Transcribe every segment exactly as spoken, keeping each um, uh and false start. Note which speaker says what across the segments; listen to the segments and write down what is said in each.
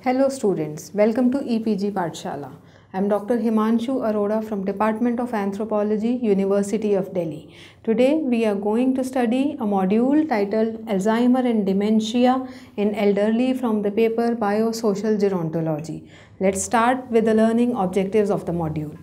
Speaker 1: Hello students, welcome to E P G Pathshala. I am Doctor Himanshu Arora from Department of Anthropology, University of Delhi. Today we are going to study a module titled Alzheimer and Dementia in Elderly from the paper Biosocial Gerontology. Let's start with the learning objectives of the module.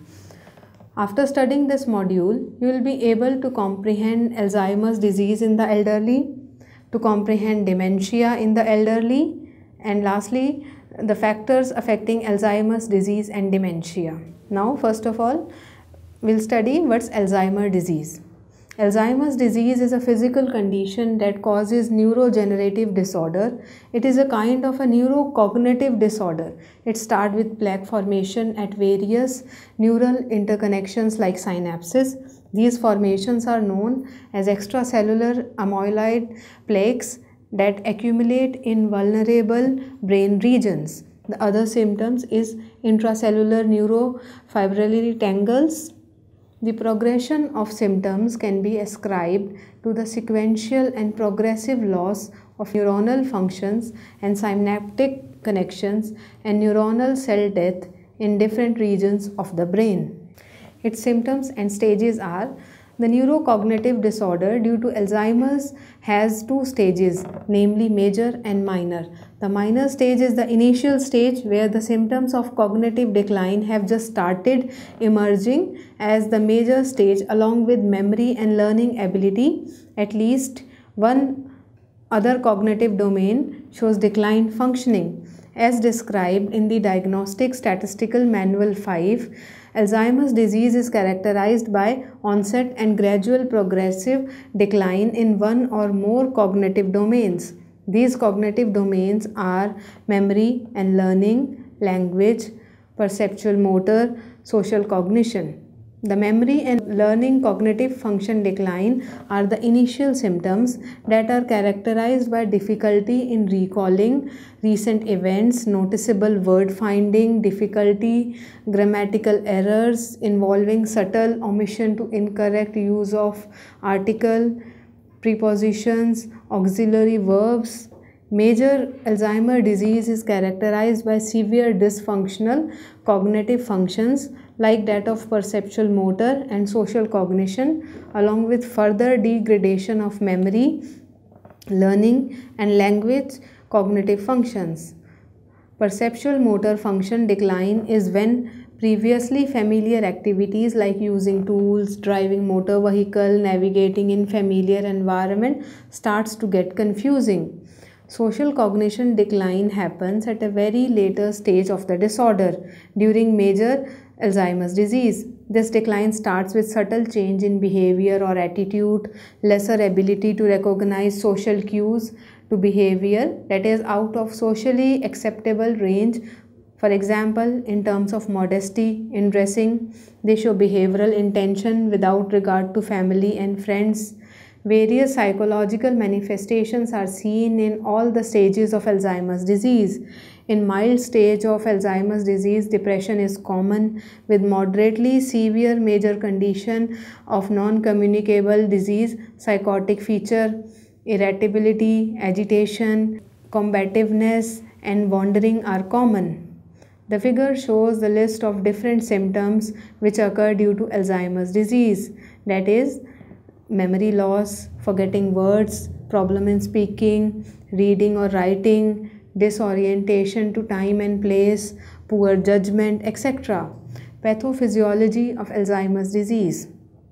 Speaker 1: After studying this module, you will be able to comprehend Alzheimer's disease in the elderly, to comprehend dementia in the elderly, and lastly, the factors affecting Alzheimer's disease and dementia. Now, first of all, we'll study what's Alzheimer's disease. Alzheimer's disease is a physical condition that causes neurodegenerative disorder. It is a kind of a neurocognitive disorder. It starts with plaque formation at various neural interconnections like synapses. These formations are known as extracellular amyloid plaques that accumulate in vulnerable brain regions. The other symptoms is intracellular neurofibrillary tangles. The progression of symptoms can be ascribed to the sequential and progressive loss of neuronal functions and synaptic connections and neuronal cell death in different regions of the brain. Its symptoms and stages are: the neurocognitive disorder due to Alzheimer's has two stages, namely major and minor. The minor stage is the initial stage where the symptoms of cognitive decline have just started emerging, as the major stage, along with memory and learning ability, at least one other cognitive domain, shows declined functioning. As described in the Diagnostic Statistical Manual five, Alzheimer's disease is characterized by onset and gradual progressive decline in one or more cognitive domains. These cognitive domains are memory and learning, language, perceptual motor, social cognition. The memory and learning cognitive function decline are the initial symptoms that are characterized by difficulty in recalling recent events, noticeable word finding, difficulty, grammatical errors involving subtle omission to incorrect use of article, prepositions, auxiliary verbs. Major Alzheimer's disease is characterized by severe dysfunctional cognitive functions like that of perceptual motor and social cognition, along with further degradation of memory, learning, and language cognitive functions. Perceptual motor function decline is when previously familiar activities like using tools, driving motor vehicle, navigating in familiar environment starts to get confusing. Social cognition decline happens at a very later stage of the disorder during major Alzheimer's disease. This decline starts with subtle change in behavior or attitude, lesser ability to recognize social cues to behavior that is out of socially acceptable range. For example, in terms of modesty in dressing, they show behavioral intention without regard to family and friends. Various psychological manifestations are seen in all the stages of Alzheimer's disease. In mild stage of Alzheimer's disease, depression is common, with moderately severe major condition of non-communicable disease, psychotic feature, irritability, agitation, combativeness, and wandering are common. The figure shows the list of different symptoms which occur due to Alzheimer's disease, that is, memory loss, forgetting words, problem in speaking, reading or writing, disorientation to time and place, poor judgment, et cetera. Pathophysiology of Alzheimer's disease.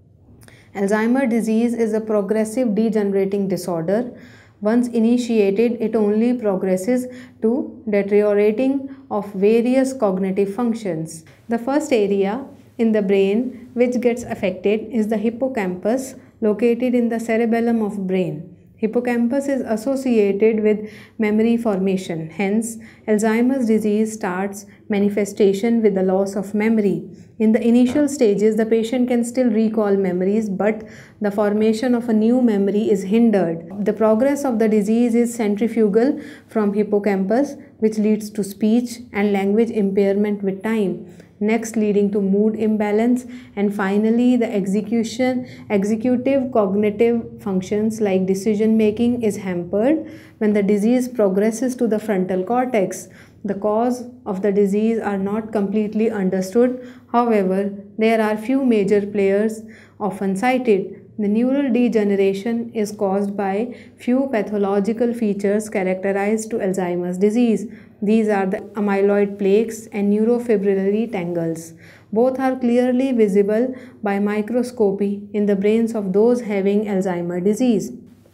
Speaker 1: Alzheimer's disease is a progressive degenerating disorder. Once initiated, it only progresses to deteriorating of various cognitive functions. The first area in the brain which gets affected is the hippocampus, located in the cerebellum of brain. Hippocampus is associated with memory formation. Hence, Alzheimer's disease starts manifestation with the loss of memory. In the initial stages, the patient can still recall memories, but the formation of a new memory is hindered. The progress of the disease is centrifugal from hippocampus, which leads to speech and language impairment with time. Next, leading to mood imbalance, and finally the execution executive cognitive functions like decision making is hampered when the disease progresses to the frontal cortex. The cause of the disease are not completely understood. However, there are few major players often cited. The neural degeneration is caused by few pathological features characterized to Alzheimer's disease. These are the amyloid plaques and neurofibrillary tangles. Both are clearly visible by microscopy in the brains of those having Alzheimer's disease.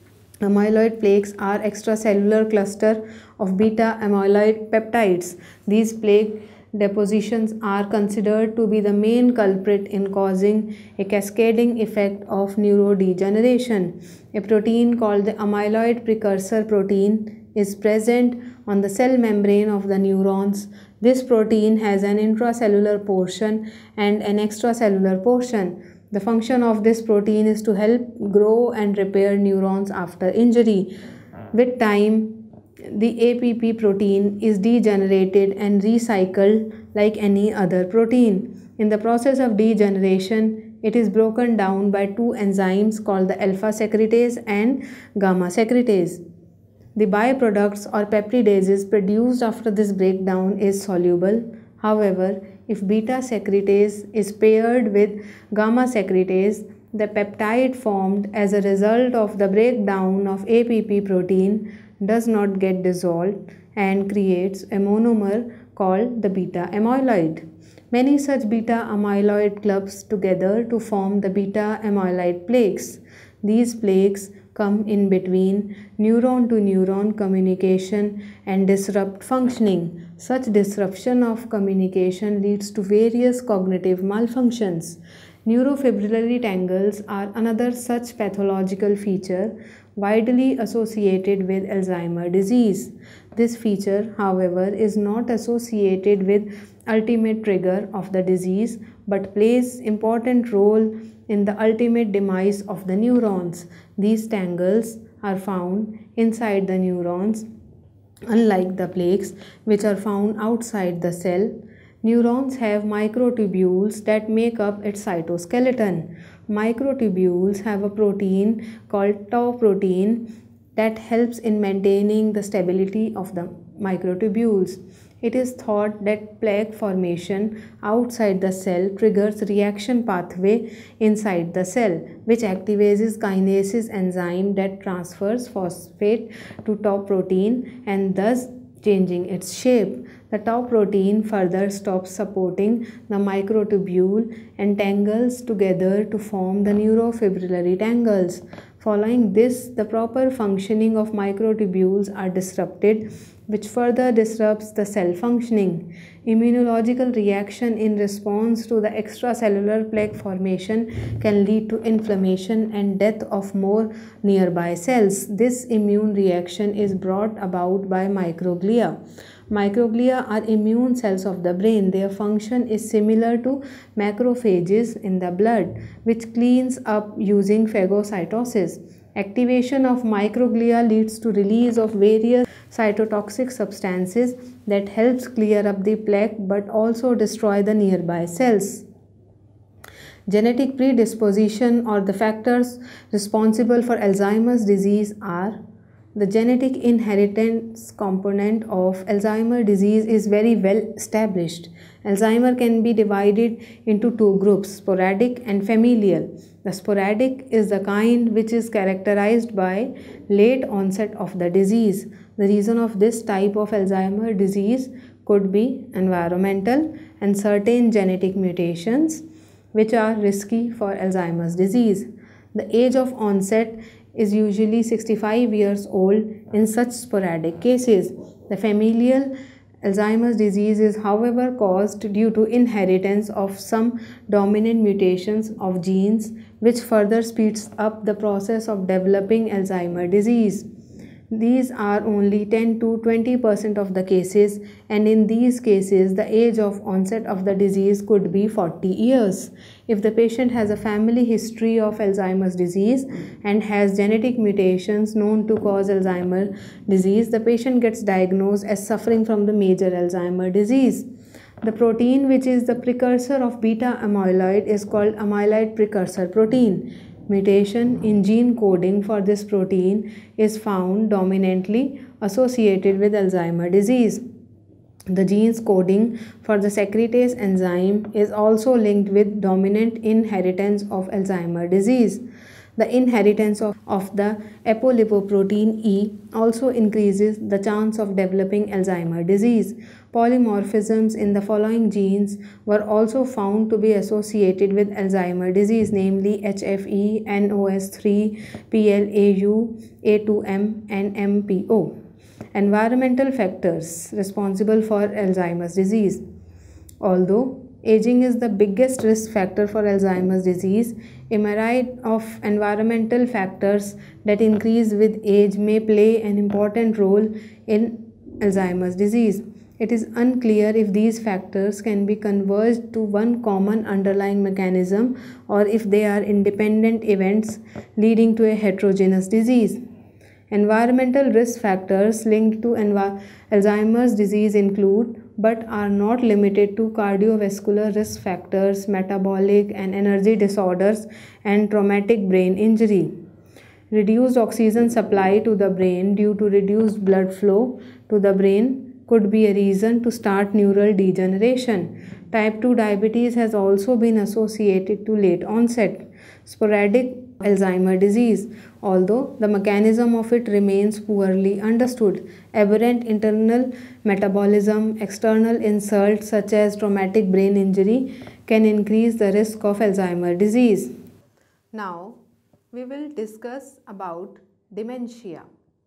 Speaker 1: Amyloid plaques are extracellular cluster of beta amyloid peptides. These plaque depositions are considered to be the main culprit in causing a cascading effect of neurodegeneration. A protein called the amyloid precursor protein is present on the cell membrane of the neurons. This protein has an intracellular portion and an extracellular portion. The function of this protein is to help grow and repair neurons after injury. With time, the A P P protein is degenerated and recycled like any other protein. In the process of degeneration, it is broken down by two enzymes called the alpha secretase and gamma secretase. The byproducts or peptidases produced after this breakdown is soluble. However, if beta secretase is paired with gamma secretase, the peptide formed as a result of the breakdown of A P P protein does not get dissolved and creates a monomer called the beta amyloid. Many such beta amyloid clumps together to form the beta amyloid plaques. These plaques come in between neuron to neuron communication and disrupt functioning. Such disruption of communication leads to various cognitive malfunctions. Neurofibrillary tangles are another such pathological feature widely associated with Alzheimer's disease. This feature, however, is not associated with ultimate trigger of the disease but plays important role in the ultimate demise of the neurons. These tangles are found inside the neurons. Unlike the plaques, which are found outside the cell, neurons have microtubules that make up its cytoskeleton. Microtubules have a protein called tau protein that helps in maintaining the stability of the microtubules. It is thought that plaque formation outside the cell triggers reaction pathway inside the cell, which activates kinases enzyme that transfers phosphate to tau protein and thus changing its shape. The tau protein further stops supporting the microtubule and tangles together to form the neurofibrillary tangles. Following this, the proper functioning of microtubules are disrupted, which further disrupts the cell functioning. Immunological reaction in response to the extracellular plaque formation can lead to inflammation and death of more nearby cells. This immune reaction is brought about by microglia. Microglia are immune cells of the brain. Their function is similar to macrophages in the blood, which cleans up using phagocytosis. Activation of microglia leads to release of various cytotoxic substances that helps clear up the plaque but also destroy the nearby cells. Genetic predisposition or the factors responsible for Alzheimer's disease are: the genetic inheritance component of Alzheimer's disease is very well established. Alzheimer can be divided into two groups, sporadic and familial. The sporadic is the kind which is characterized by late onset of the disease. The reason of this type of Alzheimer's disease could be environmental and certain genetic mutations which are risky for Alzheimer's disease. The age of onset is usually sixty-five years old in such sporadic cases. The familial Alzheimer's disease is, however, caused due to inheritance of some dominant mutations of genes, which further speeds up the process of developing Alzheimer's disease. These are only ten to twenty percent of the cases, and in these cases, the age of onset of the disease could be forty years. If the patient has a family history of Alzheimer's disease and has genetic mutations known to cause Alzheimer's disease, the patient gets diagnosed as suffering from the major Alzheimer's disease. The protein which is the precursor of beta amyloid is called amyloid precursor protein. Mutation in gene coding for this protein is found dominantly associated with Alzheimer's disease. The gene's coding for the secretase enzyme is also linked with dominant inheritance of Alzheimer's disease. The inheritance of, of the apolipoprotein E also increases the chance of developing Alzheimer's disease. Polymorphisms in the following genes were also found to be associated with Alzheimer's disease, namely H F E, N O S three, P L A U, A two M, and M P O. Environmental factors responsible for Alzheimer's disease. Although aging is the biggest risk factor for Alzheimer's disease, a myriad of environmental factors that increase with age may play an important role in Alzheimer's disease. It is unclear if these factors can be converged to one common underlying mechanism or if they are independent events leading to a heterogeneous disease. Environmental risk factors linked to Alzheimer's disease include, but are not limited to, cardiovascular risk factors, metabolic and energy disorders, and traumatic brain injury. Reduced oxygen supply to the brain due to reduced blood flow to the brain could be a reason to start neural degeneration. Type two diabetes has also been associated to late onset sporadic Alzheimer's disease, although the mechanism of it remains poorly understood. Aberrant internal metabolism, external insults such as traumatic brain injury can increase the risk of Alzheimer's disease. Now, we will discuss about dementia.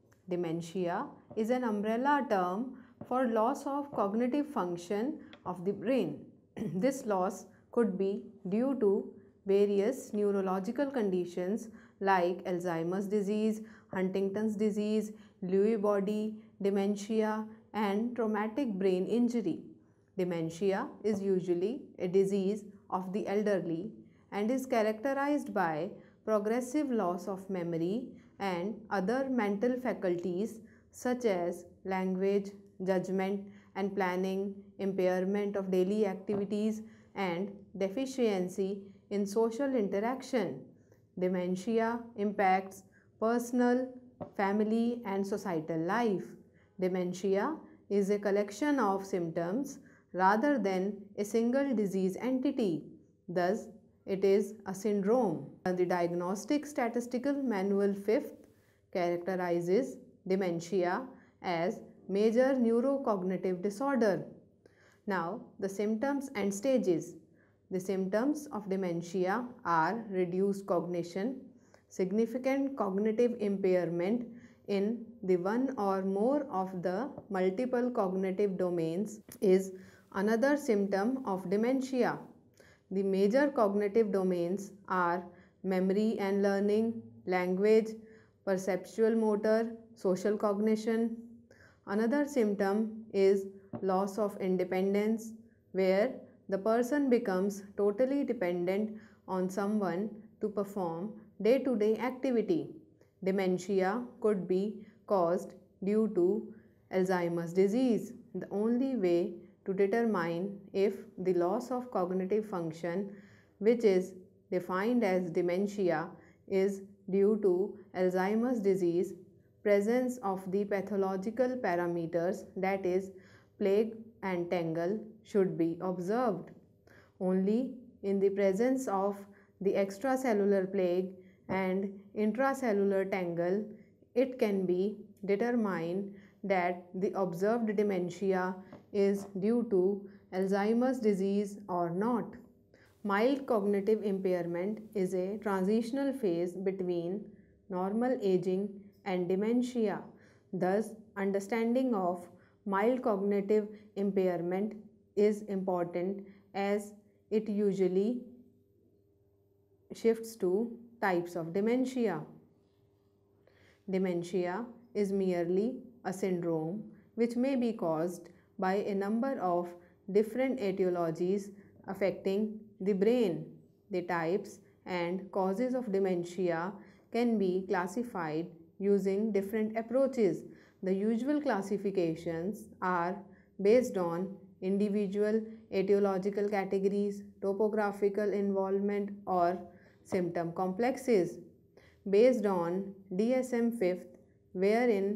Speaker 1: Dementia is an umbrella term for loss of cognitive function of the brain. This loss could be due to various neurological conditions like Alzheimer's disease, Huntington's disease, Lewy body dementia, and traumatic brain injury. Dementia is usually a disease of the elderly and is characterized by progressive loss of memory and other mental faculties such as language, judgment and planning, impairment of daily activities, and deficiency in social interaction. Dementia impacts personal, family, and societal life. Dementia is a collection of symptoms rather than a single disease entity. Thus, it is a syndrome. The Diagnostic Statistical Manual fifth characterizes dementia as major neurocognitive disorder. Now, the symptoms and stages. The symptoms of dementia are reduced cognition, significant cognitive impairment in the one or more of the multiple cognitive domains is another symptom of dementia. The major cognitive domains are memory and learning, language, perceptual motor, social cognition. Another symptom is loss of independence, where the person becomes totally dependent on someone to perform day-to-day activity. Dementia could be caused due to Alzheimer's disease. The only way to determine if the loss of cognitive function, which is defined as dementia, is due to Alzheimer's disease, presence of the pathological parameters, that is, plague and tangle, should be observed. Only in the presence of the extracellular plague and intracellular tangle, it can be determined that the observed dementia is due to Alzheimer's disease or not. Mild cognitive impairment is a transitional phase between normal aging and dementia. Thus, understanding of mild cognitive impairment is important as it usually shifts to types of dementia. Dementia is merely a syndrome which may be caused by a number of different etiologies affecting the brain. The types and causes of dementia can be classified using different approaches. The usual classifications are based on individual etiological categories, topographical involvement, or symptom complexes. Based on D S M fifth, wherein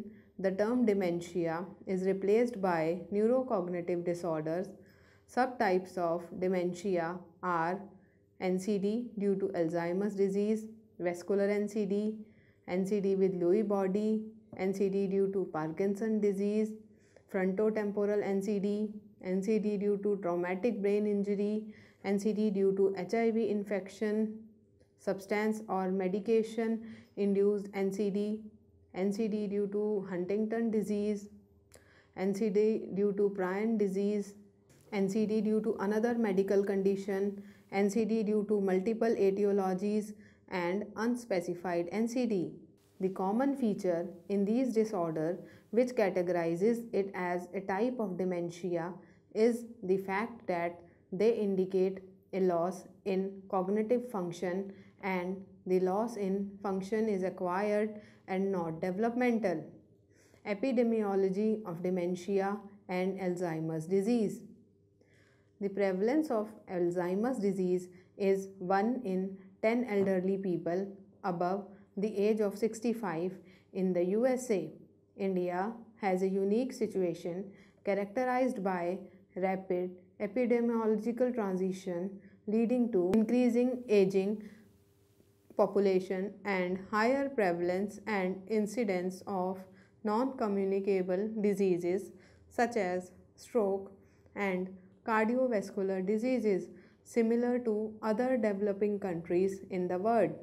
Speaker 1: the term dementia is replaced by neurocognitive disorders. Subtypes of dementia are N C D due to Alzheimer's disease, vascular N C D, N C D with Lewy body, N C D due to Parkinson's disease, frontotemporal N C D, N C D due to traumatic brain injury, N C D due to H I V infection, substance or medication induced N C D, N C D due to Huntington disease, N C D due to prion disease, N C D due to another medical condition, N C D due to multiple etiologies, and unspecified N C D. The common feature in these disorders, which categorizes it as a type of dementia, is the fact that they indicate a loss in cognitive function, and the loss in function is acquired and not developmental. Epidemiology of dementia and Alzheimer's disease. The prevalence of Alzheimer's disease is one in ten elderly people above the age of sixty-five in the U S A. India has a unique situation characterized by rapid epidemiological transition leading to increasing aging population and higher prevalence and incidence of non-communicable diseases such as stroke and cardiovascular diseases, similar to other developing countries in the world.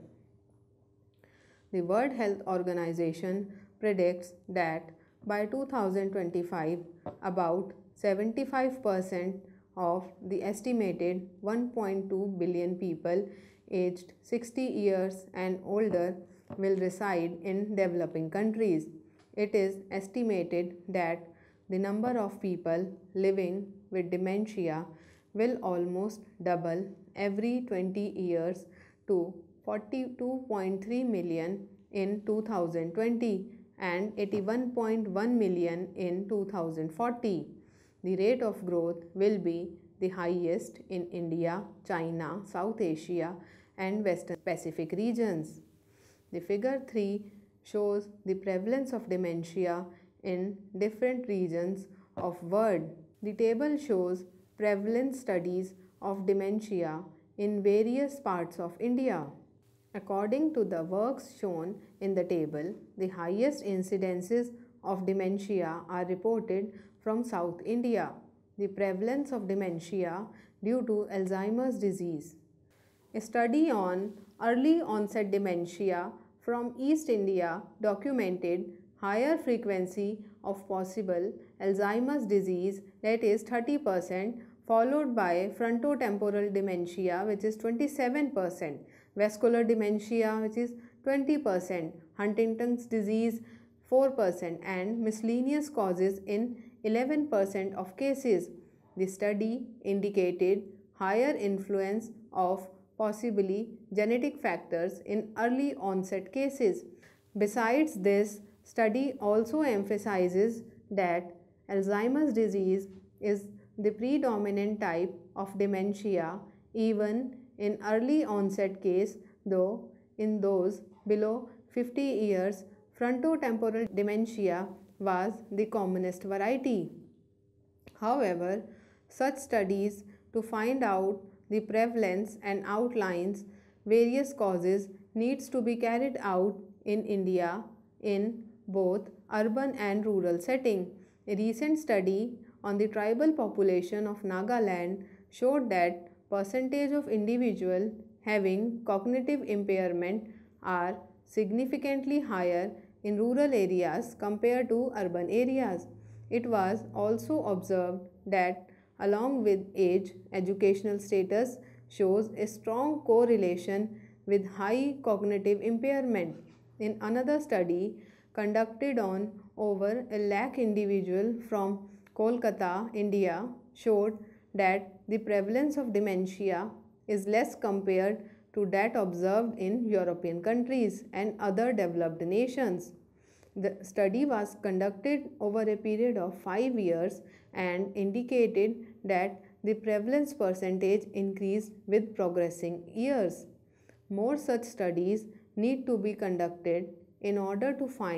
Speaker 1: The World Health Organization predicts that by two thousand twenty-five, about seventy-five percent of the estimated one point two billion people aged sixty years and older will reside in developing countries. It is estimated that the number of people living with dementia will almost double every twenty years to forty-two point three million in two thousand twenty and eighty-one point one million in two thousand forty. The rate of growth will be the highest in India, China, South Asia, and Western Pacific regions. The figure three shows the prevalence of dementia in different regions of world. The table shows prevalence studies of dementia in various parts of India. According to the works shown in the table, the highest incidences of dementia are reported from South India. The prevalence of dementia due to Alzheimer's disease. A study on early onset dementia from East India documented higher frequency of possible Alzheimer's disease, that is thirty percent, followed by frontotemporal dementia, which is twenty-seven percent, vascular dementia, which is twenty percent, Huntington's disease four percent, and miscellaneous causes in eleven percent of cases. The study indicated higher influence of possibly genetic factors in early onset cases. Besides this, study also emphasizes that Alzheimer's disease is the predominant type of dementia even in early onset case, though in those below fifty years, frontotemporal dementia was the commonest variety. However, such studies to find out the prevalence and outlines various causes needs to be carried out in India in both urban and rural setting. A recent study on the tribal population of Nagaland showed that percentage of individuals having cognitive impairment are significantly higher in rural areas compared to urban areas. It was also observed that along with age, educational status shows a strong correlation with high cognitive impairment. In another study conducted on over a lakh individuals from Kolkata, India, showed that the prevalence of dementia is less compared to that observed in European countries and other developed nations. The study was conducted over a period of five years and indicated that the prevalence percentage increased with progressing years. More such studies need to be conducted in order to find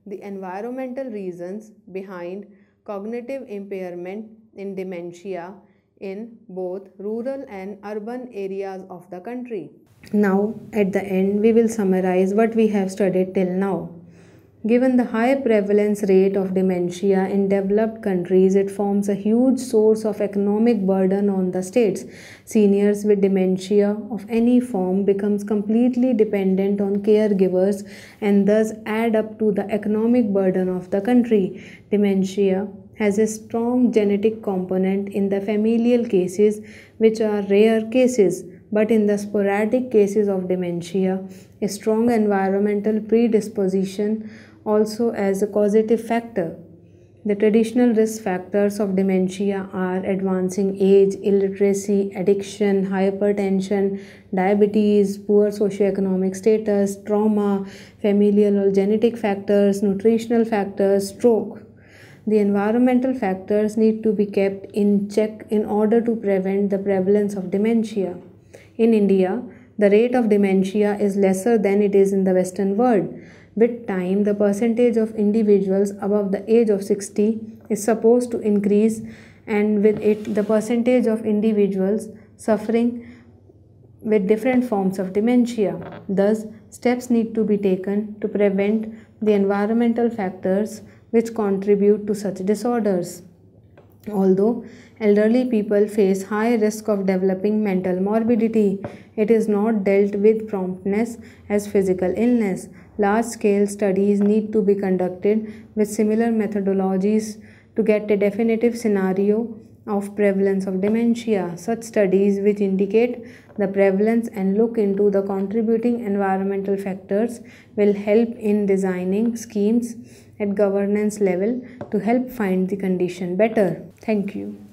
Speaker 1: the environmental reasons behind cognitive impairment in dementia in both rural and urban areas of the country. Now, at the end, we will summarize what we have studied till now. Given the high prevalence rate of dementia in developed countries, it forms a huge source of economic burden on the states. Seniors with dementia of any form becomes completely dependent on caregivers and thus add up to the economic burden of the country. Dementia has a strong genetic component in the familial cases, which are rare cases. But in the sporadic cases of dementia, a strong environmental predisposition also as a causative factor. The traditional risk factors of dementia are advancing age, illiteracy, addiction, hypertension, diabetes, poor socioeconomic status, trauma, familial or genetic factors, nutritional factors, stroke. The environmental factors need to be kept in check in order to prevent the prevalence of dementia. In India, the rate of dementia is lesser than it is in the Western world. With time, the percentage of individuals above the age of sixty is supposed to increase, and with it, the percentage of individuals suffering with different forms of dementia. Thus, steps need to be taken to prevent the environmental factors which contribute to such disorders. Although elderly people face high risk of developing mental morbidity, it is not dealt with promptness as physical illness. Large-scale studies need to be conducted with similar methodologies to get a definitive scenario of prevalence of dementia. Such studies which indicate the prevalence and look into the contributing environmental factors will help in designing schemes at governance level to help find the condition better. Thank you.